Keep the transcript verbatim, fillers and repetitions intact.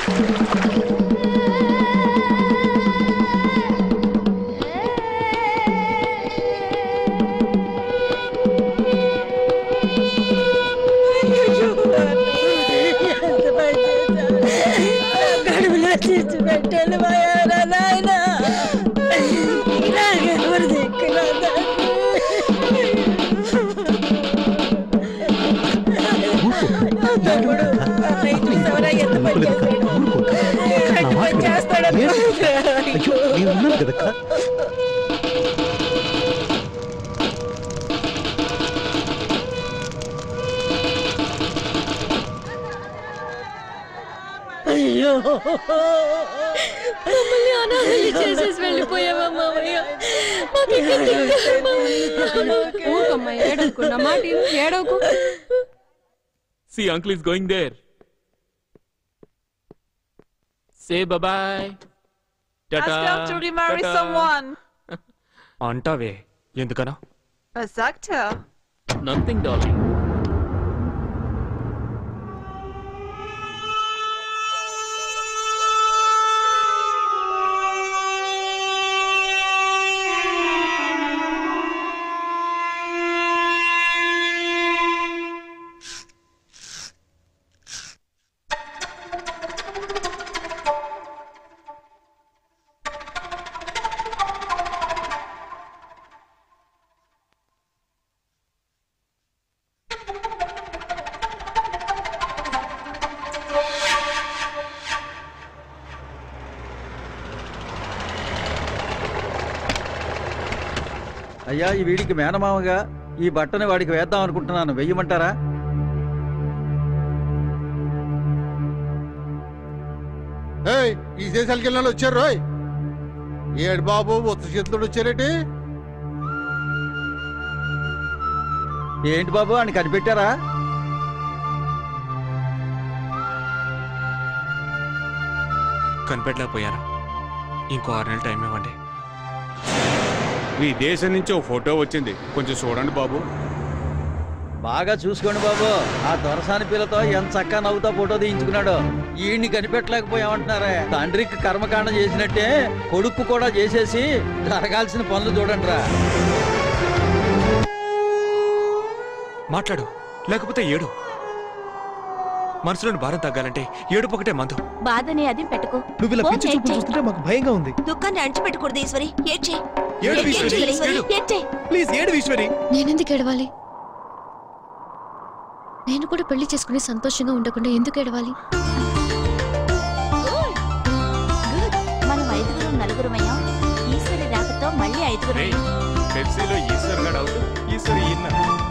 అయ్యో మమ్మల్ని అనాథలు చేసేసి వెళ్ళిపోయావా మామయ్య? ఊరుకోమ్మా, ఏడవకు. నా మాట ఏడవకు. See, uncle is going there. Say bye-bye. Tata. Ask him to remarry someone. Antave. Endukana? Exactly. Nothing, darling. అయ్యా, ఈ వీడికి మేనమామగా ఈ బట్టని వాడికి వేద్దాం అనుకుంటున్నాను. వెయ్యమంటారా? ఈ దేశాలకి వెళ్ళిన వచ్చారు రోయ్. ఏడు బాబు ఉత్త చేతులు వచ్చారేటి? ఏంటి బాబు అని కనిపెట్టారా? కనిపెట్టలేకపోయాను. ఇంకో ఆరు నెలలు టైం ఇవ్వండి. మీ దేశం నుంచి ఓ ఫోటో వచ్చింది, కొంచెం చూడండి బాబు. బాగా చూసుకోండి బాబు. ఆ దొరసాని పిల్లతో ఎంత చక్కగా నవ్వుతా ఫోటో తీయించుకున్నాడు. ఈయన్ని కనిపెట్టలేకపోయామంటున్నారే. తండ్రికి కర్మకాండ చేసినట్టే కొడుకు కూడా చేసేసి జరగాల్సిన పనులు చూడండి రా. మాట్లాడు, లేకపోతే ఏడు. మనసులోని భారం తగ్గాలంటే ఏడుపు ఒకటే మందు. బాధని అది పెట్టుకో. నువ్వు ఇలా పిచ్చి చూపులు చూస్తుంటే మాకు భయంగా ఉంది. దుఃఖాన్ని అణిచిపెట్టకూడదు ఈశ్వరి. ఏడ్చే ఏడు ఈశ్వరి, ప్లీజ్ ఏడు ఈశ్వరి. నేనెందుకు ఏడవాలి? నేను కూడా పెళ్లి చేసుకుని సంతోషంగా ఉండకుండా ఎందుకు ఏడవాలి? మనం ఐదుగురు నలుగురమయ్యాం. ఈశ్వరి రాకతో మళ్ళీ ఐదుగురు. పెప్సీలో ఈశ్వర్ గడ్ అవుట్, ఈశ్వరి ఇన్న.